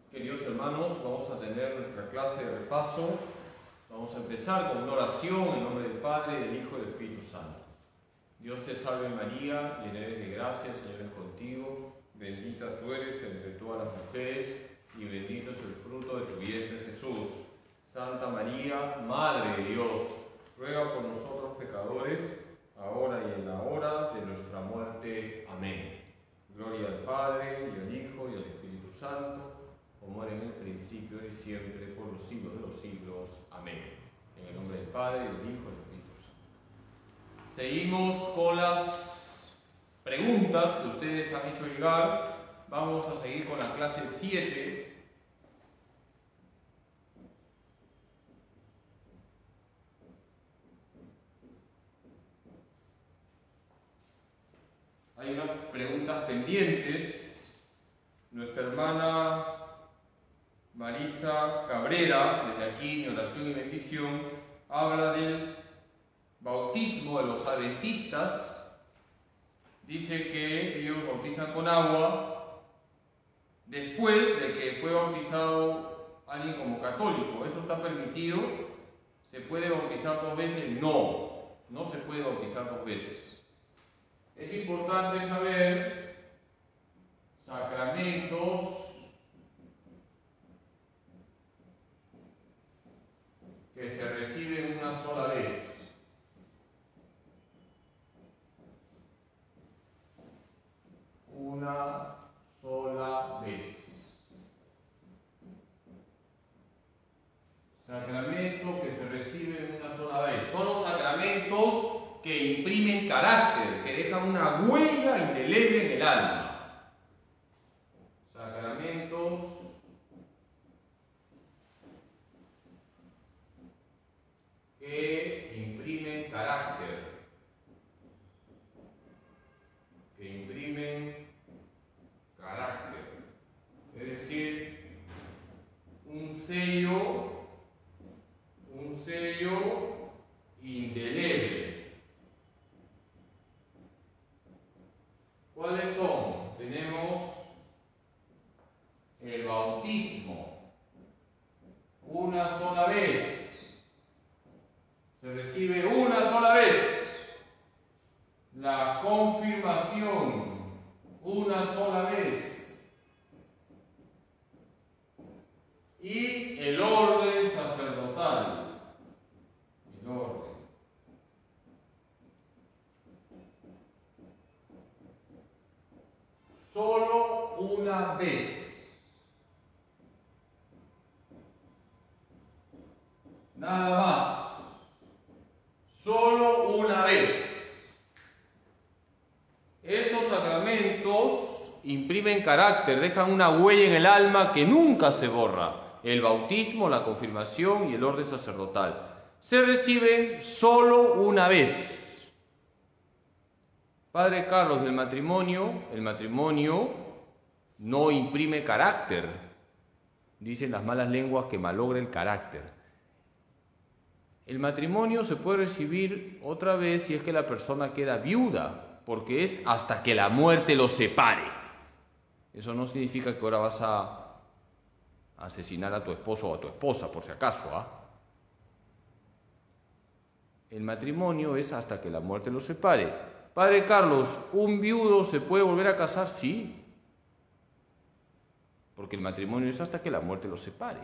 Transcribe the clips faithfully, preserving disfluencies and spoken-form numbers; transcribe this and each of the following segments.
Queridos hermanos, vamos a tener nuestra clase de repaso. Vamos a empezar con una oración en nombre del Padre, del Hijo y del Espíritu Santo. Dios te salve María, llena eres de gracia, el Señor es contigo. Bendita tú eres entre todas las mujeres y bendito es el fruto de tu vientre Jesús. Santa María, Madre de Dios, ruega por nosotros pecadores, ahora y en la hora de nuestra muerte. Amén. Gloria al Padre, y al Hijo, y al Espíritu Santo, como era en el principio y siempre, por los siglos de los siglos. Amén. En el nombre del Padre, del Hijo y del Espíritu Santo. Seguimos con las preguntas que ustedes han hecho llegar. Vamos a seguir con la clase siete. Hay unas preguntas pendientes. Nuestra hermana Marisa Cabrera, desde aquí, mi oración y bendición, habla del bautismo de los adventistas. Dice que ellos bautizan con agua después de que fue bautizado alguien como católico. ¿Eso está permitido? ¿Se puede bautizar dos veces? No, no se puede bautizar dos veces. Es importante saber sacramentos que se reciben una sola vez. Una sola vez. Sacramentos que se reciben una sola vez. Son los sacramentos que imprimen carácter, que dejan una huella indeleble en el alma. Sacramentos que imprimen carácter, que imprimen carácter, es decir, un sello, un sello indeleble. ¿Cuáles son? Tenemos el bautismo, una sola vez, se recibe una sola vez. La confirmación, una sola vez. Y el orden sacerdotal, el orden. Solo una vez. Nada más. Solo una vez. Estos sacramentos imprimen carácter, dejan una huella en el alma que nunca se borra. El bautismo, la confirmación y el orden sacerdotal se reciben solo una vez. Padre Carlos, del matrimonio, el matrimonio no imprime carácter. Dicen las malas lenguas que malogra el carácter. El matrimonio se puede recibir otra vez si es que la persona queda viuda, porque es hasta que la muerte los separe. Eso no significa que ahora vas a asesinar a tu esposo o a tu esposa, por si acaso, ¿ah? El matrimonio es hasta que la muerte los separe. Padre Carlos, ¿un viudo se puede volver a casar? Sí, porque el matrimonio es hasta que la muerte los separe.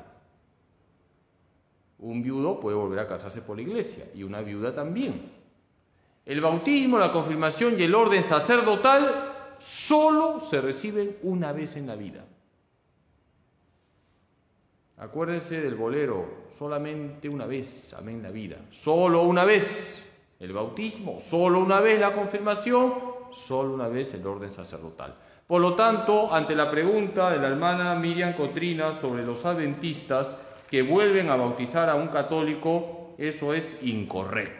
Un viudo puede volver a casarse por la iglesia y una viuda también. El bautismo, la confirmación y el orden sacerdotal solo se reciben una vez en la vida. Acuérdense del bolero, solamente una vez, amén, la vida. Solo una vez el bautismo, solo una vez la confirmación, solo una vez el orden sacerdotal. Por lo tanto, ante la pregunta de la hermana Miriam Cotrina sobre los adventistas que vuelven a bautizar a un católico, eso es incorrecto.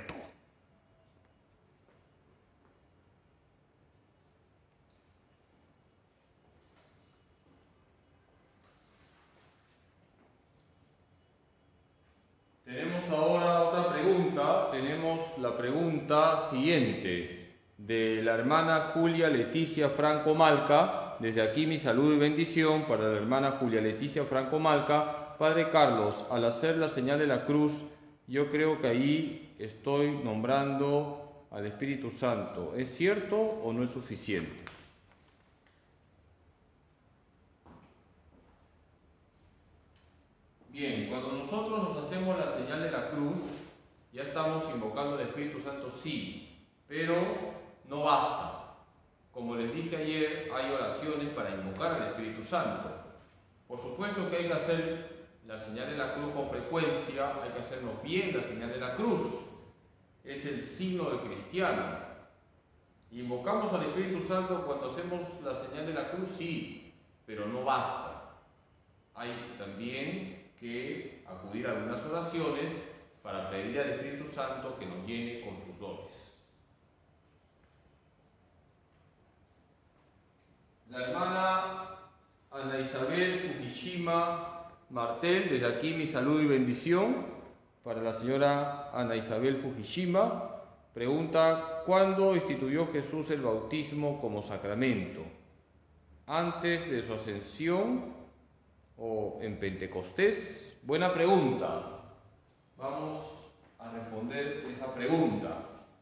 Tenemos ahora otra pregunta, tenemos la pregunta siguiente de la hermana Julia Leticia Franco Malca, Desde aquí mi saludo y bendición para la hermana Julia Leticia Franco Malca. Padre Carlos, al hacer la señal de la cruz, yo creo que ahí estoy nombrando al Espíritu Santo. ¿Es cierto o no es suficiente? Bien, cuando nosotros nos hacemos la señal de la cruz, ya estamos invocando al Espíritu Santo, sí, pero no basta. Como les dije ayer, hay oraciones para invocar al Espíritu Santo. Por supuesto que hay que hacer la señal de la cruz con frecuencia, hay que hacernos bien la señal de la cruz. Es el signo del cristiano. ¿Invocamos al Espíritu Santo cuando hacemos la señal de la cruz? Sí, pero no basta. Hay también que acudir a algunas oraciones para pedir al Espíritu Santo que nos llene con sus dones. La hermana Ana Isabel Fujishima Martel, desde aquí mi saludo y bendición para la señora Ana Isabel Fujishima, pregunta: ¿cuándo instituyó Jesús el bautismo como sacramento? ¿Antes de su ascensión o en Pentecostés? Buena pregunta. Vamos a responder esa pregunta.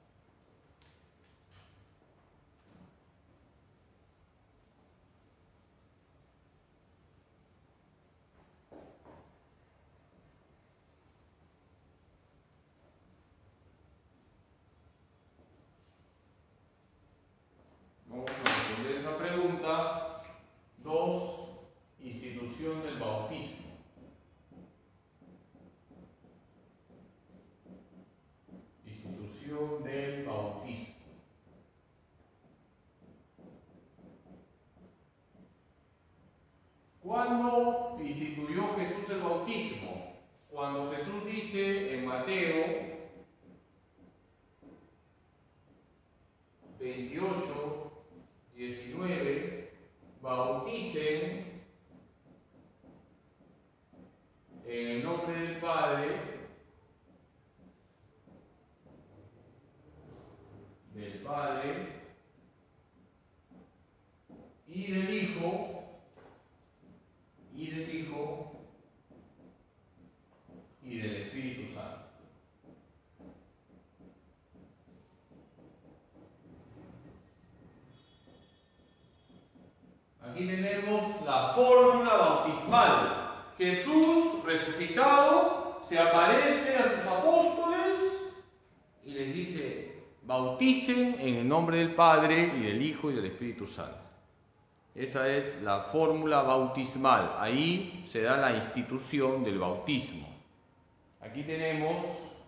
Vamos a responder esa pregunta. Dos, institución del bautismo. Institución del bautismo. ¿Cuándo instituyó Jesús el bautismo? Cuando Jesús dice en Mateo veintiocho, diecinueve, bauticen en el nombre del Padre, del Padre y del Hijo, y del Hijo y del Espíritu Santo. Aquí tenemos la fórmula bautismal. Jesús resucitado se aparece a sus apóstoles y les dice: bauticen en el nombre del Padre y del Hijo y del Espíritu Santo. Esa es la fórmula bautismal. Ahí se da la institución del bautismo. Aquí tenemos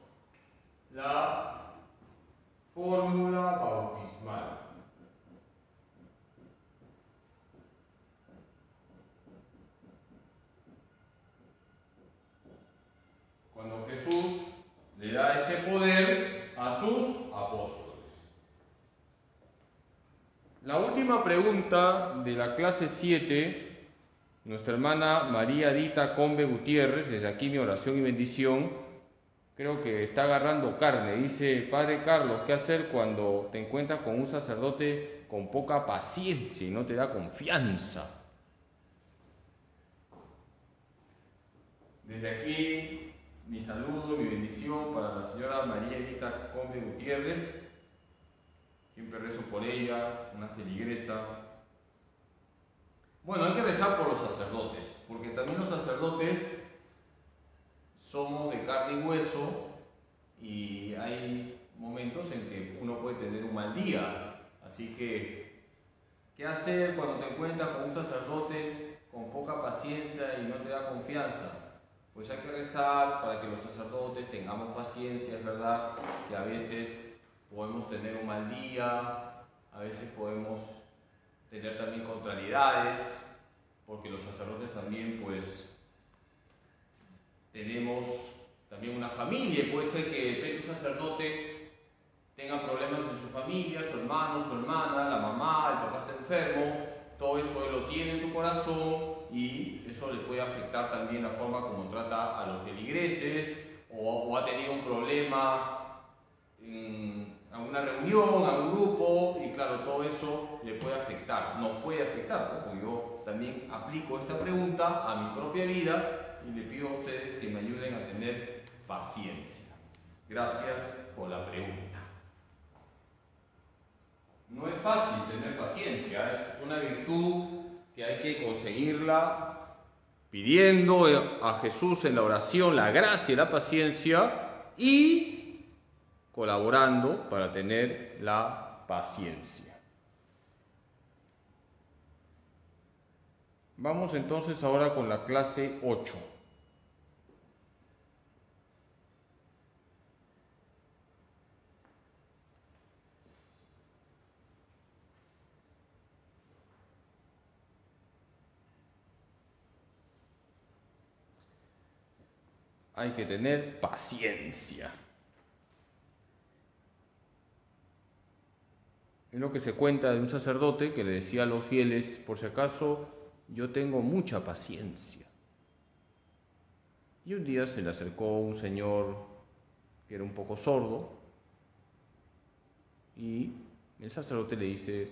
la fórmula bautismal. Cuando Jesús le da ese poder a sus apóstoles. La última pregunta de la clase siete, nuestra hermana María Dita Combe Gutiérrez, desde aquí mi oración y bendición, creo que está agarrando carne. Dice: Padre Carlos, ¿qué hacer cuando te encuentras con un sacerdote con poca paciencia y no te da confianza? Desde aquí mi saludo, mi bendición para la señora María Edita Combe Gutiérrez. Siempre rezo por ella, una feligresa. Bueno, hay que rezar por los sacerdotes, porque también los sacerdotes somos de carne y hueso y hay momentos en que uno puede tener un mal día. Así que, ¿qué hacer cuando te encuentras con un sacerdote con poca paciencia y no te da confianza? Pues hay que rezar para que los sacerdotes tengamos paciencia. Es verdad que a veces podemos tener un mal día, a veces podemos tener también contrariedades, porque los sacerdotes también pues tenemos también una familia, y puede ser que un sacerdote tenga problemas en su familia, su hermano, su hermana, la mamá, el papá está enfermo, todo eso él lo tiene en su corazón y eso le puede afectar también la forma como trata a los feligreses, o, o ha tenido un problema en alguna reunión, a un grupo, y claro, todo eso le puede afectar, nos puede afectar. afectar, ¿no? Porque yo también aplico esta pregunta a mi propia vida y le pido a ustedes que me ayuden a tener paciencia. Gracias por la pregunta. No es fácil tener paciencia, es una virtud que hay que conseguirla pidiendo a Jesús en la oración la gracia y la paciencia y colaborando para tener la paciencia. Vamos entonces ahora con la clase ocho. Hay que tener paciencia. Es lo que se cuenta de un sacerdote que le decía a los fieles, por si acaso, yo tengo mucha paciencia. Y un día se le acercó un señor que era un poco sordo y el sacerdote le dice,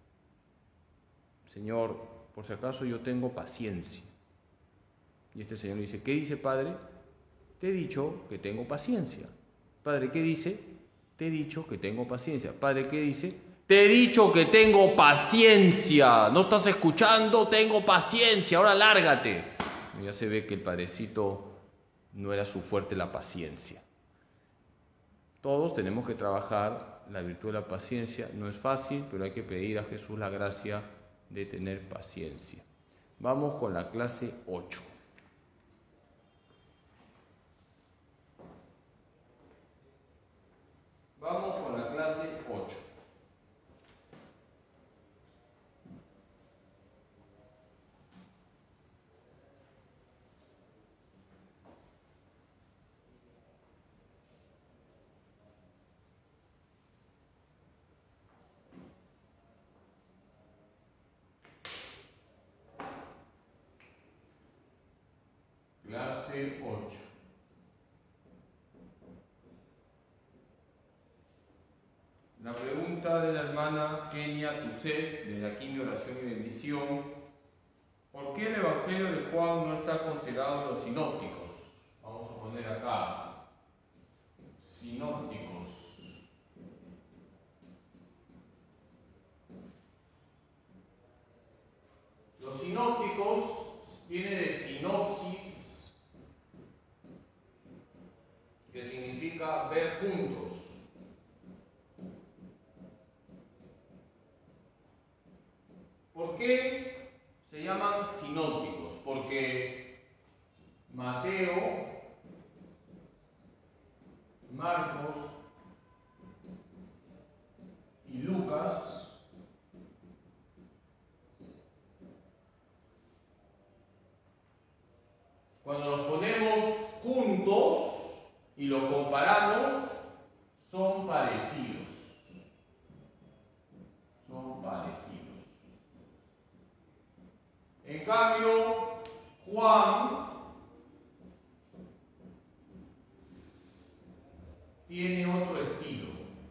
Señor, por si acaso yo tengo paciencia. Y este señor le dice, ¿qué dice, padre? Te he dicho que tengo paciencia. Padre, ¿qué dice? Te he dicho que tengo paciencia. Padre, ¿qué dice? Te he dicho que tengo paciencia. ¿No estás escuchando? Tengo paciencia. Ahora lárgate. Y ya se ve que el padrecito no era su fuerte la paciencia. Todos tenemos que trabajar la virtud de la paciencia. No es fácil, pero hay que pedir a Jesús la gracia de tener paciencia. Vamos con la clase ocho. Vamos con la clase ocho. Clase ocho. La pregunta de la hermana Kenia Tuset, desde aquí mi oración y bendición. ¿Por qué el Evangelio de Juan no está considerado en los sinópticos? Vamos a poner acá. Sinópticos. Los sinópticos viene de sinopsis, que significa ver juntos. ¿Por qué se llaman sinópticos? Porque Mateo, Marcos y Lucas cuando los ponemos juntos y los comparamos, son parecidos. Son parecidos. En cambio, Juan tiene otro estilo.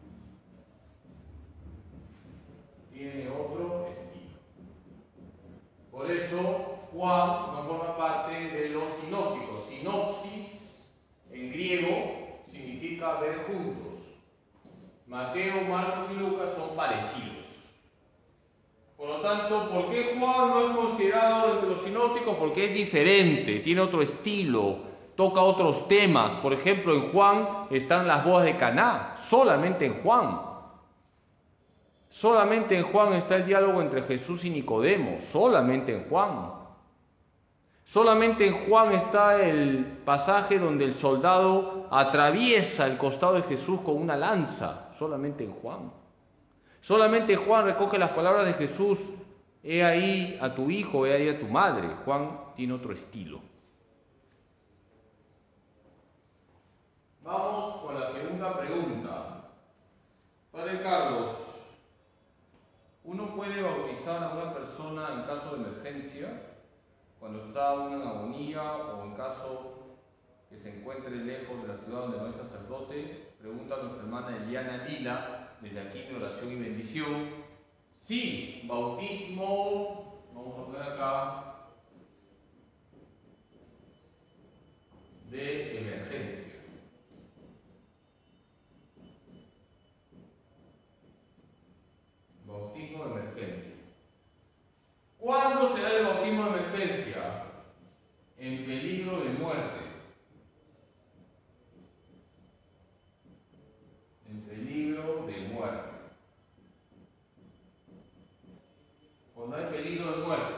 Tiene otro estilo. Por eso, Juan no forma parte de los sinópticos. Sinopsis, en griego, significa ver juntos. Mateo, Marcos y Lucas son parecidos. Por lo tanto, ¿por qué Juan no es considerado entre los sinópticos? Porque es diferente, tiene otro estilo, toca otros temas. Por ejemplo, en Juan están las bodas de Caná, solamente en Juan. Solamente en Juan está el diálogo entre Jesús y Nicodemo, solamente en Juan. Solamente en Juan está el pasaje donde el soldado atraviesa el costado de Jesús con una lanza, solamente en Juan. Solamente Juan recoge las palabras de Jesús, he ahí a tu hijo, he ahí a tu madre. Juan tiene otro estilo. Vamos con la segunda pregunta. Padre Carlos, ¿uno puede bautizar a una persona en caso de emergencia, cuando está uno en agonía o en caso que se encuentre lejos de la ciudad donde no hay sacerdote? Pregunta a nuestra hermana Eliana Lila, desde aquí mi oración y bendición. Sí, bautismo vamos a poner acá, de emergencia. Bautismo de emergencia. ¿Cuándo se da el bautismo de emergencia? En peligro de muerte. En peligro de muerte. Cuando hay peligro de muerte.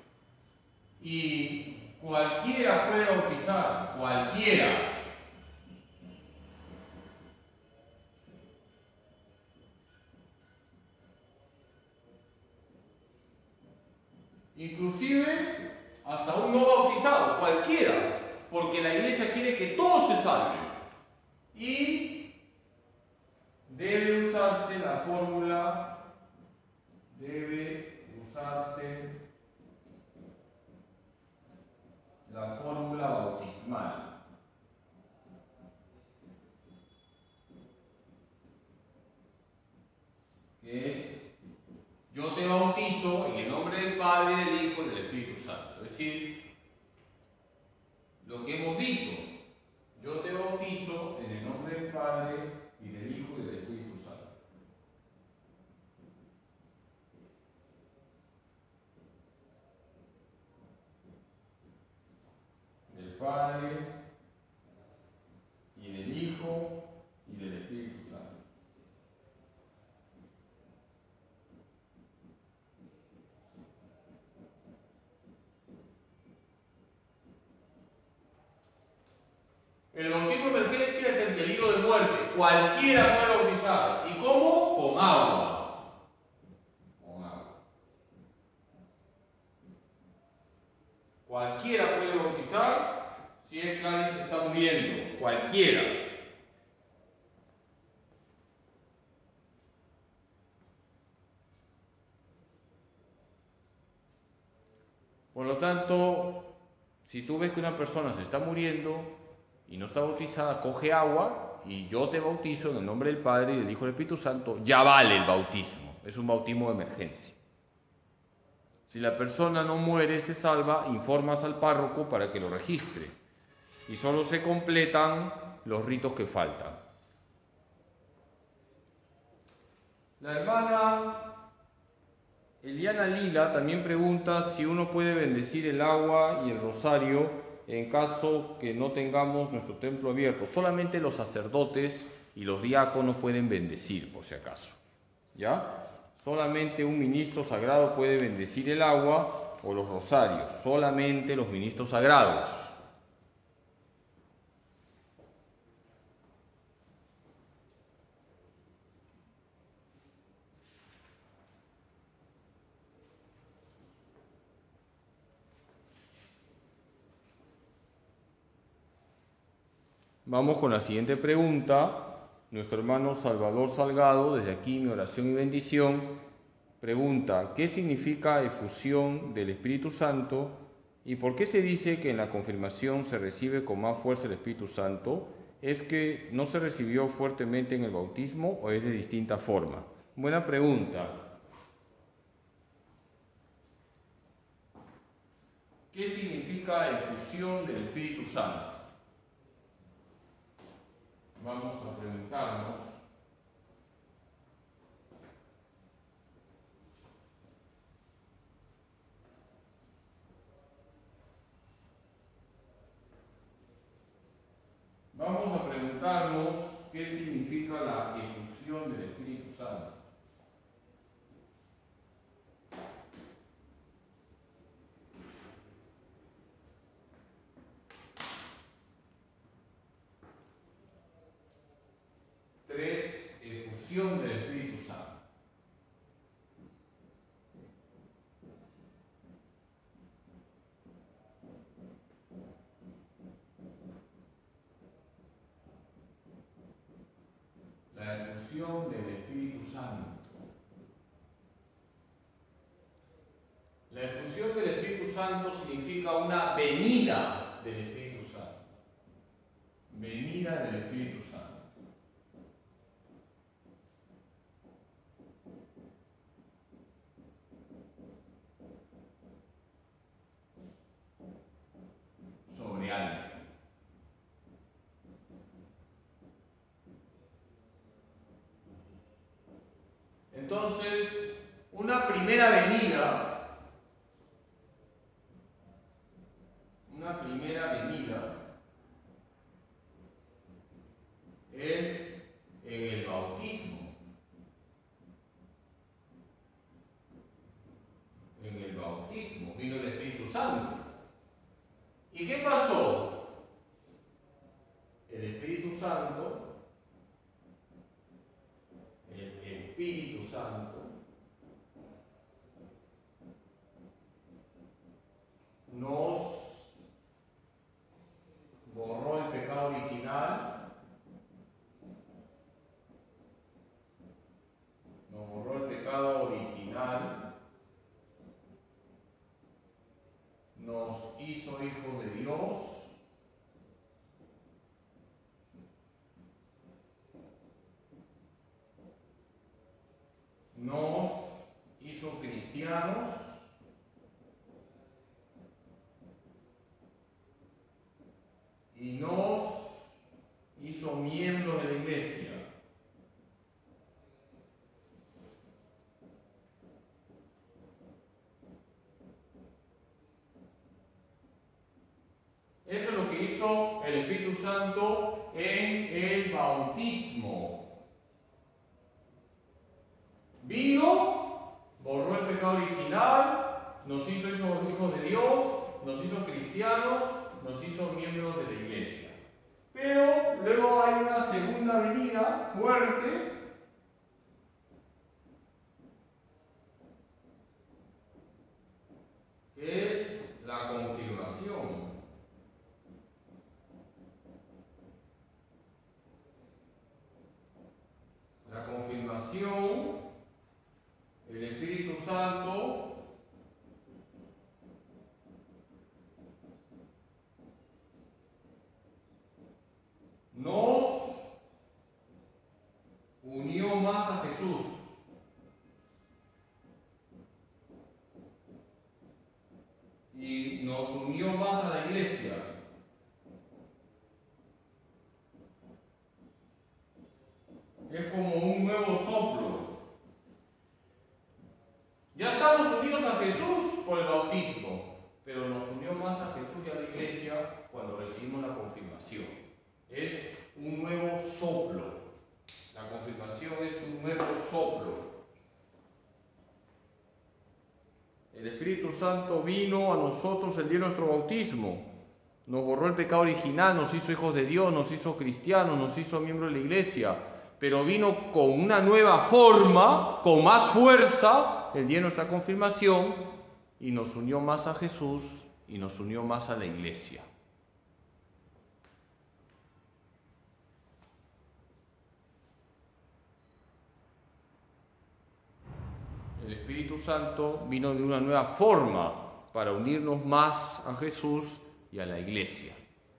Y cualquiera puede bautizar, cualquiera. Inclusive hasta un no bautizado, cualquiera, porque la iglesia quiere que todos se salven. Y debe usarse la fórmula, debe usarse la fórmula bautismal. Que es: yo te bautizo en el nombre del Padre, del Hijo y del Espíritu Santo. Es decir, lo que hemos dicho, yo te bautizo en el nombre del Padre y del Hijo y del Espíritu Santo. Del Padre y del Hijo y del Espíritu Santo. El bautismo de emergencia es en peligro de muerte. Cualquiera puede bautizar. ¿Y cómo? Con agua. Con agua. Cualquiera puede bautizar si es que alguien se está muriendo. Cualquiera. Por lo tanto, si tú ves que una persona se está muriendo y no está bautizada, coge agua y yo te bautizo en el nombre del Padre y del Hijo y del Espíritu Santo, ya vale el bautismo. Es un bautismo de emergencia. Si la persona no muere, se salva, informas al párroco para que lo registre. Y solo se completan los ritos que faltan. La hermana Eliana Lila también pregunta si uno puede bendecir el agua y el rosario en caso que no tengamos nuestro templo abierto. Solamente los sacerdotes y los diáconos pueden bendecir, por si acaso. ¿Ya? Solamente un ministro sagrado puede bendecir el agua o los rosarios. Solamente los ministros sagrados. Vamos con la siguiente pregunta. Nuestro hermano Salvador Salgado, desde aquí mi oración y bendición, pregunta: ¿qué significa efusión del Espíritu Santo y por qué se dice que en la confirmación se recibe con más fuerza el Espíritu Santo? ¿Es que no se recibió fuertemente en el bautismo o es de distinta forma? Buena pregunta. ¿Qué significa efusión del Espíritu Santo? Vamos a preguntarnos. Vamos a preguntarnos qué significa la efusión del Espíritu Santo. Tres, efusión del Espíritu Santo. La efusión del Espíritu Santo. La efusión del Espíritu Santo significa una venida del Espíritu Santo. Venida del Espíritu Santo. Entonces, una primera venida, una primera venida es en el bautismo. En el bautismo vino el Espíritu Santo. ¿Y qué pasó? El Espíritu Santo, el Espíritu Santo, nos borró el pecado original, nos borró el pecado original, nos hizo hijos de Dios, nos hizo cristianos y nos hizo miembros de la iglesia. Eso es lo que hizo el Espíritu Santo en el bautismo. Vino, borró el pecado original, nos hizo hijos de Dios, nos hizo cristianos, nos hizo miembros de la iglesia. Pero luego hay una segunda venida fuerte, que es la confirmación. La confirmación, el Espíritu Santo nos unió más a Jesús. Y nos unió más a la iglesia. Es como un nuevo soplo. Ya estamos unidos a Jesús por el bautismo, pero nos unió más a Jesús y a la iglesia cuando recibimos la confirmación. Es un nuevo soplo. La confirmación es un nuevo soplo. El Espíritu Santo vino a nosotros el día de nuestro bautismo. Nos borró el pecado original, nos hizo hijos de Dios, nos hizo cristianos, nos hizo miembros de la iglesia. Pero vino con una nueva forma, con más fuerza, el día de nuestra confirmación, y nos unió más a Jesús y nos unió más a la iglesia. El Espíritu Santo vino de una nueva forma para unirnos más a Jesús y a la iglesia.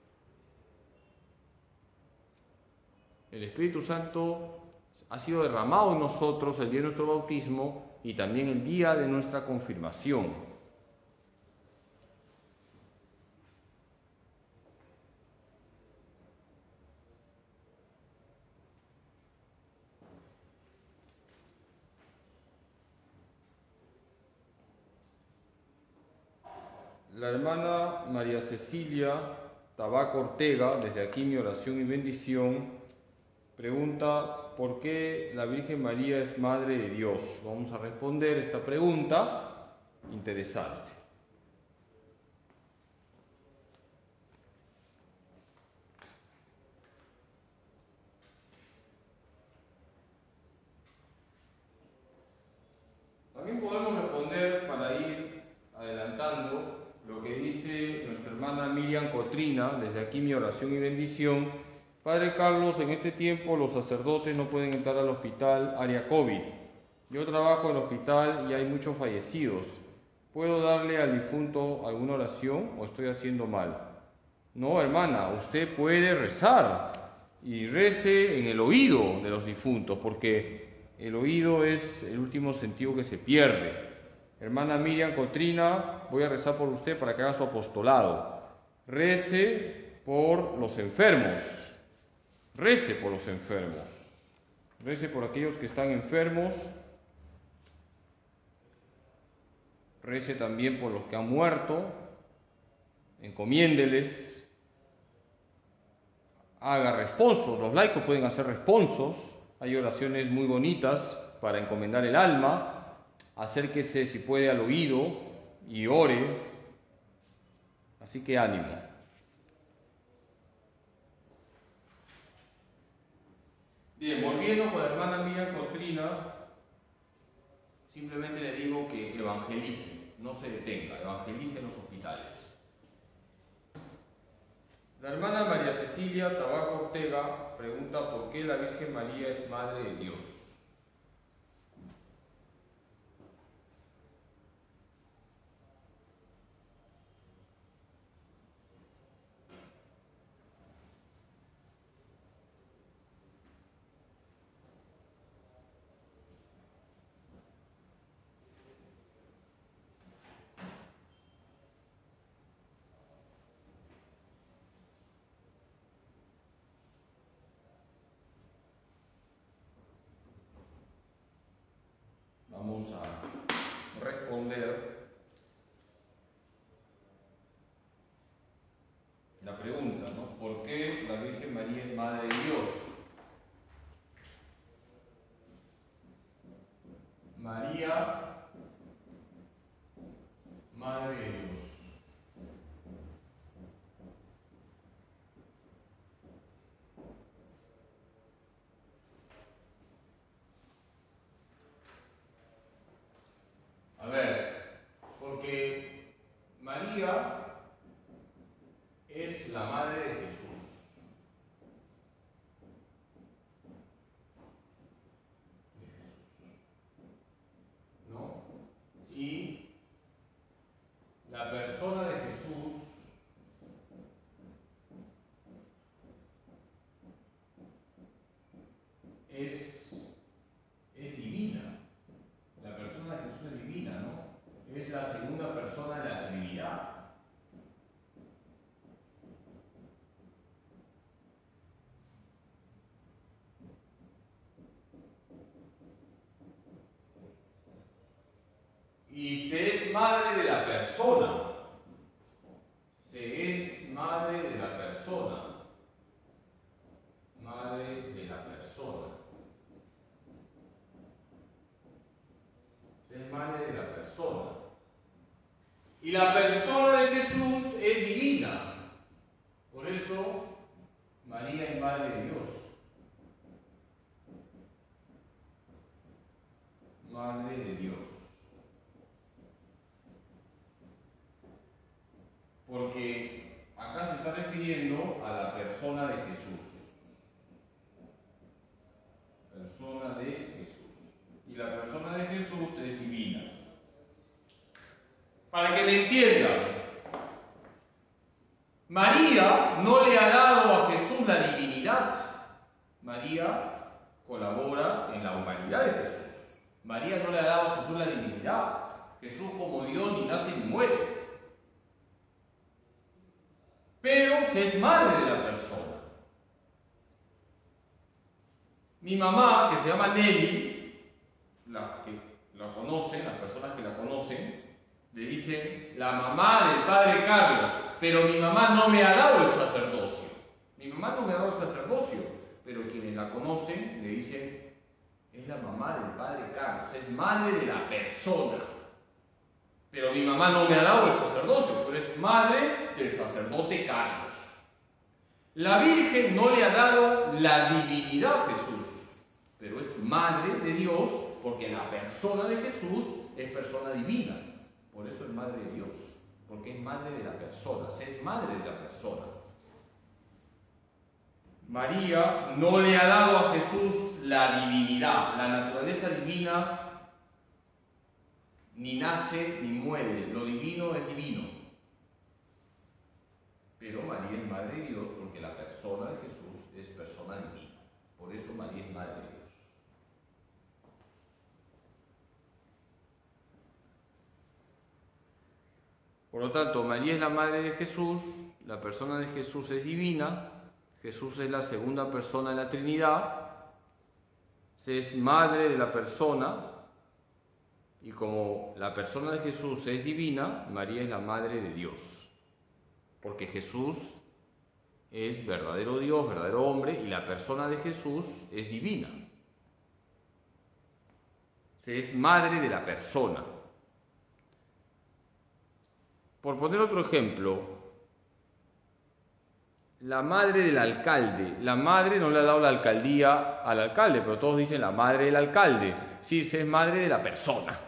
El Espíritu Santo ha sido derramado en nosotros el día de nuestro bautismo y también el día de nuestra confirmación. La hermana María Cecilia Tabaco Ortega, desde aquí mi oración y bendición, pregunta ¿por qué la Virgen María es Madre de Dios? Vamos a responder esta pregunta interesante. También podemos responder, para ir adelantando, lo que dice nuestra hermana Miriam Cotrina, desde aquí mi oración y bendición. Padre Carlos, en este tiempo los sacerdotes no pueden entrar al hospital área COVID. Yo trabajo en el hospital y hay muchos fallecidos. ¿Puedo darle al difunto alguna oración o estoy haciendo mal? No, hermana, usted puede rezar y rece en el oído de los difuntos, porque el oído es el último sentido que se pierde. Hermana Miriam Cotrina, voy a rezar por usted para que haga su apostolado. Rece por los enfermos. Rece por los enfermos. Rece por aquellos que están enfermos rece también por los que han muerto, encomiéndeles, haga responsos, los laicos pueden hacer responsos, hay oraciones muy bonitas para encomendar el alma, acérquese si puede al oído y ore, así que ánimo. Bien, volviendo con la hermana Miriam Cotrina, simplemente le digo que evangelice, no se detenga, evangelice en los hospitales. La hermana María Cecilia Tabaco Ortega pregunta por qué la Virgen María es Madre de Dios. Vamos a responder la pregunta, ¿no? ¿Por qué la Virgen María es Madre de Dios? María, Madre de Dios. A ver, porque María es la Madre de Jesús. ¿No? Y la persona de Jesús es, es divina. La persona de Jesús es divina, ¿no? Es la segunda persona de la Trinidad. Y se es madre de la persona. Se es madre de la persona. Madre de la persona. Se es madre de la persona. Y la persona de Jesús es divina. Por eso María es Madre de Dios. Madre de Dios. Porque acá se está refiriendo a la persona de Jesús. Persona de Jesús. Y la persona de Jesús es divina. Para que me entiendan, María no le ha dado a Jesús la divinidad. María colabora en la humanidad de Jesús. María no le ha dado a Jesús la divinidad. Jesús como Dios ni nace ni muere. Pero se es madre de la persona. Mi mamá, que se llama Nelly, las que la conocen, las personas que la conocen, le dicen la mamá del padre Carlos, pero mi mamá no me ha dado el sacerdocio. Mi mamá no me ha dado el sacerdocio, pero quienes la conocen le dicen es la mamá del padre Carlos, es madre de la persona. Pero mi mamá no me ha dado el sacerdocio, pero es madre del sacerdote Carlos. La Virgen no le ha dado la divinidad a Jesús, pero es madre de Dios porque la persona de Jesús es persona divina. Por eso es madre de Dios, porque es madre de la persona, es madre de la persona. María no le ha dado a Jesús la divinidad, la naturaleza divina ni nace ni muere, lo divino es divino. Pero María es Madre de Dios porque la persona de Jesús es persona divina. Por eso María es Madre de Dios. Por lo tanto, María es la Madre de Jesús, la persona de Jesús es divina, Jesús es la segunda persona de la Trinidad, se es Madre de la persona, Y como la persona de Jesús es divina, María es la madre de Dios. Porque Jesús es verdadero Dios, verdadero hombre, y la persona de Jesús es divina. Es madre de la persona. Por poner otro ejemplo, la madre del alcalde. La madre no le ha dado la alcaldía al alcalde, pero todos dicen la madre del alcalde. Sí, es madre de la persona.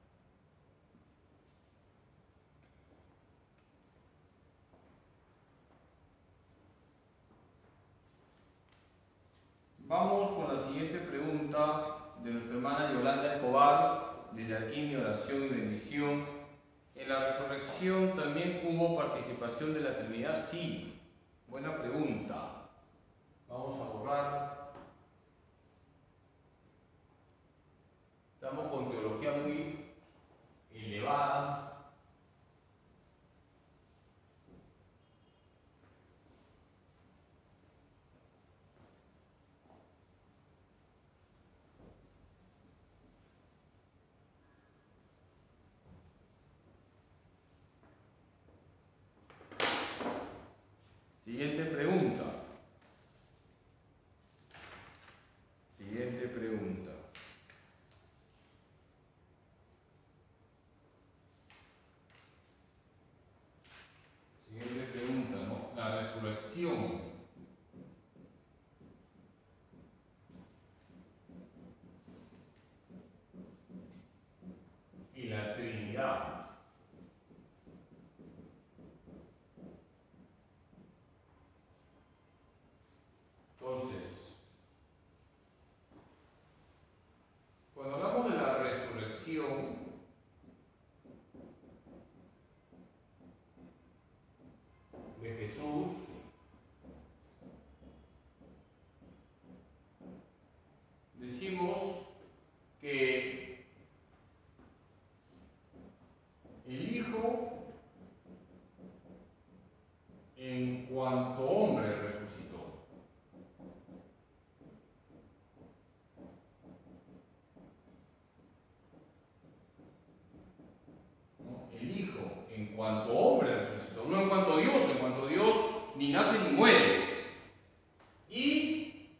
Vamos con la siguiente pregunta de nuestra hermana Yolanda Escobar. Desde aquí mi oración y bendición. ¿En la resurrección también hubo participación de la Trinidad? Sí. Buena pregunta. Vamos a borrar. Estamos con teología muy elevada. Siguiente pregunta. Siguiente pregunta. Siguiente pregunta, ¿no? La resurrección. Y la Trinidad. Entonces, cuando hablamos de la resurrección, de Jesús, decimos que el Hijo, en cuanto hombre, resucitó. ¿No? El Hijo, en cuanto hombre, resucitó. No en cuanto Dios, en cuanto Dios ni nace ni muere. Y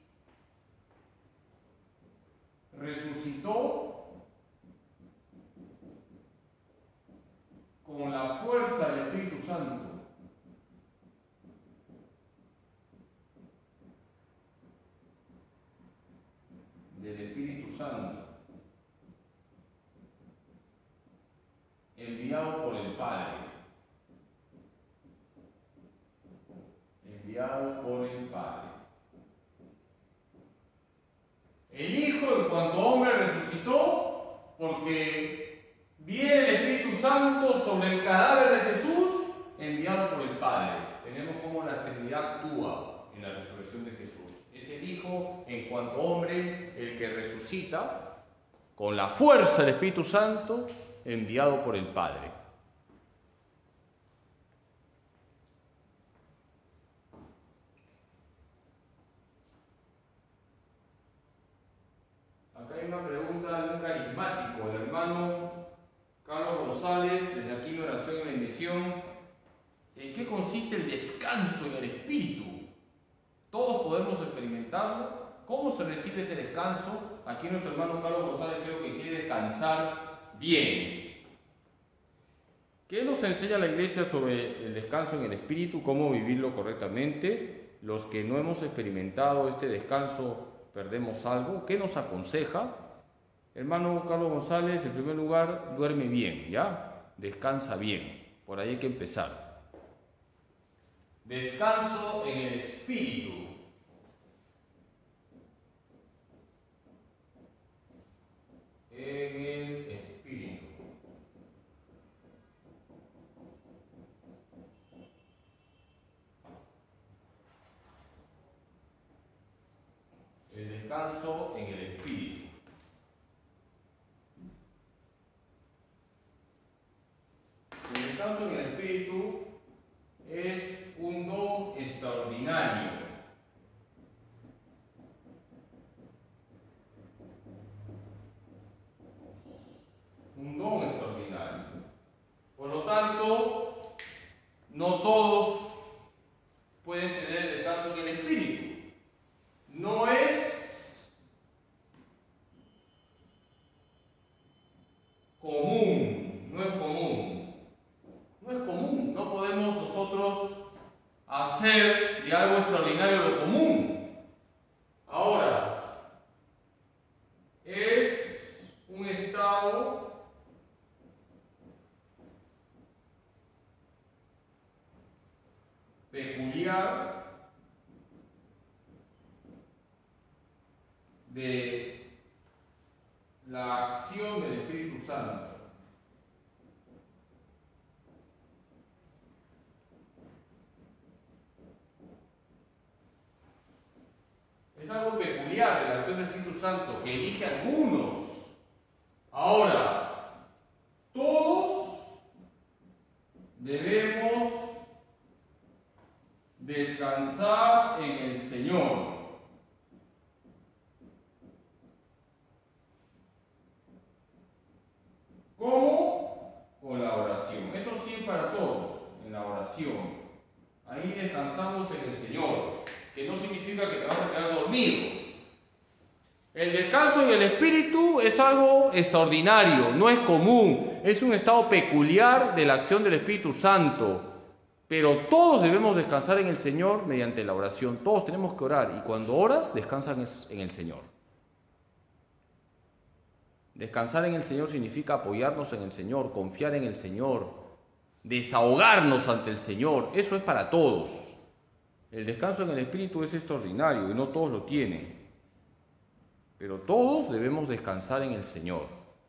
resucitó con la fuerza del Espíritu Santo. Del Espíritu Santo, enviado por el Padre, enviado por el Padre. El Hijo, en cuanto hombre, resucitó porque viene el Espíritu Santo sobre el cadáver de Jesús, enviado por el Padre. Tenemos como la Trinidad actúa en la resurrección de Jesús. Es el Hijo, en cuanto hombre, el que resucita con la fuerza del Espíritu Santo, enviado por el Padre. Acá hay una pregunta de un carismático, el hermano Carlos González, desde aquí mi oración y bendición. ¿En qué consiste el descanso en el Espíritu? Todos podemos experimentarlo. ¿Cómo se recibe ese descanso? Aquí nuestro hermano Carlos González creo que quiere descansar bien. ¿Qué nos enseña la Iglesia sobre el descanso en el Espíritu? ¿Cómo vivirlo correctamente? Los que no hemos experimentado este descanso, ¿perdemos algo? ¿Qué nos aconseja? Hermano Carlos González, en primer lugar, duerme bien, ¿ya? Descansa bien. Por ahí hay que empezar. Descanso en el Espíritu. En el Espíritu. El descanso en el Espíritu. El descanso en el Espíritu es un don extraordinario. Un de la acción del Espíritu Santo. Es algo peculiar de la acción del Espíritu Santo, que elige a algunos. Ahora, todos debemos descansar en el Señor. ¿Cómo? Con la oración. Eso sí es para todos, en la oración. Ahí descansamos en el Señor, que no significa que te vas a quedar dormido. El descanso en el Espíritu es algo extraordinario, no es común, es un estado peculiar de la acción del Espíritu Santo. Pero todos debemos descansar en el Señor mediante la oración. Todos tenemos que orar, y cuando oras, descansan en el Señor. Descansar en el Señor significa apoyarnos en el Señor, confiar en el Señor, desahogarnos ante el Señor. Eso es para todos. El descanso en el Espíritu es extraordinario y no todos lo tienen. Pero todos debemos descansar en el Señor.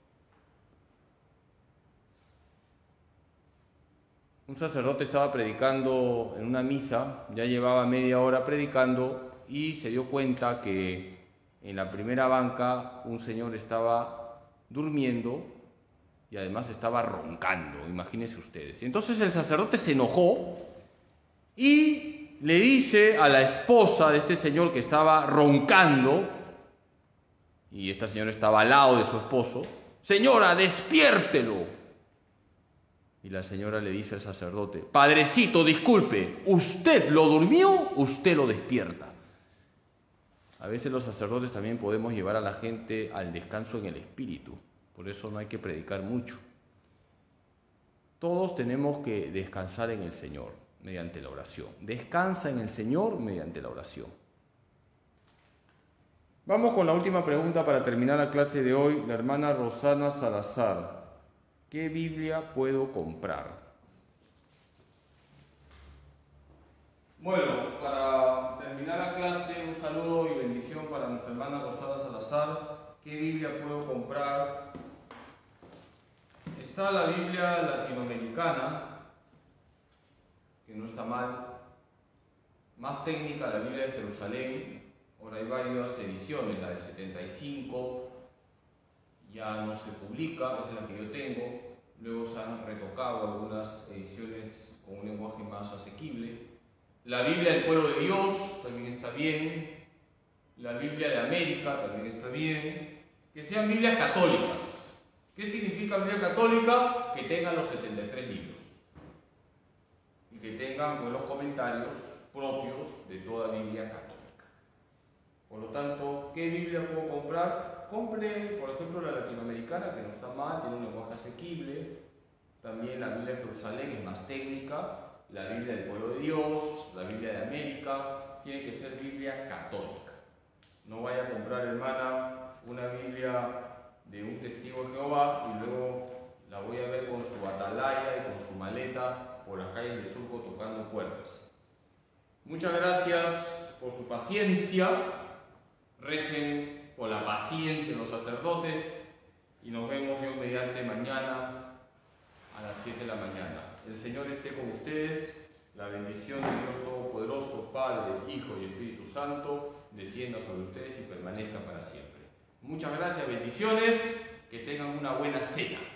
Un sacerdote estaba predicando en una misa, ya llevaba media hora predicando y se dio cuenta que en la primera banca un señor estaba durmiendo y además estaba roncando, imagínense ustedes. Entonces el sacerdote se enojó y le dice a la esposa de este señor que estaba roncando, y esta señora estaba al lado de su esposo: señora, despiértelo. Y la señora le dice al sacerdote: padrecito, disculpe, usted lo durmió, usted lo despierta. A veces los sacerdotes también podemos llevar a la gente al descanso en el Espíritu, por eso no hay que predicar mucho. Todos tenemos que descansar en el Señor mediante la oración. Descansa en el Señor mediante la oración. Vamos con la última pregunta para terminar la clase de hoy. La hermana Rosana Salazar: ¿qué Biblia puedo comprar? Bueno, para terminar la clase, un saludo y bendición para nuestra hermana Rosana Salazar. ¿Qué Biblia puedo comprar? Está la Biblia latinoamericana, que no está mal. Más técnica, la Biblia de Jerusalén. Ahora hay varias ediciones, la del setenta y cinco ya no se publica, esa es la que yo tengo. Luego se han retocado algunas ediciones con un lenguaje más asequible. La Biblia del Pueblo de Dios también está bien. La Biblia de América también está bien. Que sean Biblias católicas. ¿Qué significa Biblia católica? Que tengan los setenta y tres libros. Y que tengan pues, los comentarios propios de toda Biblia católica. Por lo tanto, ¿qué Biblia puedo comprar? Compre, por ejemplo, la latinoamericana, que no está mal, tiene un lenguaje asequible. También la Biblia de Jerusalén es más técnica. La Biblia del Pueblo de Dios, la Biblia de América, tiene que ser Biblia católica. No vaya a comprar, hermana, una Biblia de un testigo de Jehová y luego la voy a ver con su atalaya y con su maleta por las calles de Surco tocando puertas. Muchas gracias por su paciencia. Recen por la paciencia de los sacerdotes y nos vemos Dios mediante mañana a las siete de la mañana. El Señor esté con ustedes. La bendición de Dios Todopoderoso, Padre, Hijo y Espíritu Santo, descienda sobre ustedes y permanezca para siempre. Muchas gracias, bendiciones, que tengan una buena cena.